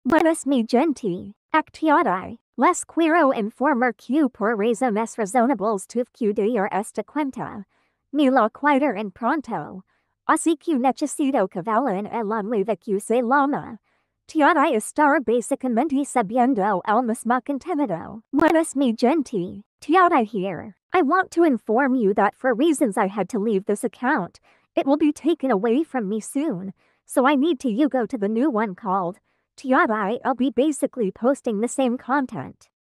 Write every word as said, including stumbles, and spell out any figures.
Buenos mi gente, actividad, les quiero informar que por razones razonables tuve que dar esta cuenta. Me lo quiero en pronto. Así que necesito que en el la nueva que se llama. Tiada estar básicamente sabiendo el mismo contenido. Buenos mi gente, tiada here. I want to inform you that for reasons I had to leave this account, it will be taken away from me soon, so I need to you go to the new one called Tiada. I'll be basically posting the same content.